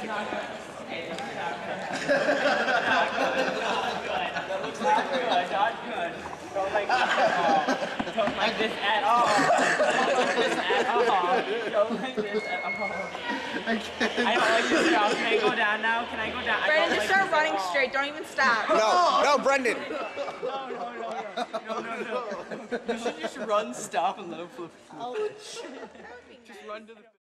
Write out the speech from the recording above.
Don't like this at all. Don't like this at all. Don't like this at all. I don't like this at all. Can I go down now? Can I go down? Brendan, just start running straight. Don't even stop. No, Brendan. No. You should just run, stop, and let him flip. Oh, Just run to the...